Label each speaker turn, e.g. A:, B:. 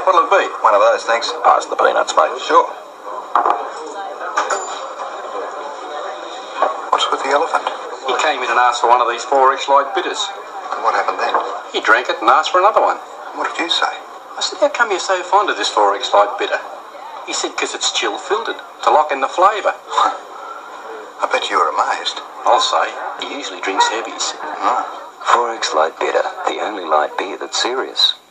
A: What'll it be?
B: One of those, thanks.
A: Pass the peanuts, mate.
B: Sure. What's with the elephant?
A: He came in and asked for one of these 4X light bitters.
B: And what happened then?
A: He drank it and asked for another one.
B: What did you say?
A: I said, how come you're so fond of this 4X light bitter? He said, because it's chill filtered, to lock in the flavour.
B: I bet you were amazed.
A: I'll say, he usually drinks heavies.
C: 4X Light Bitter, the only light beer that's serious.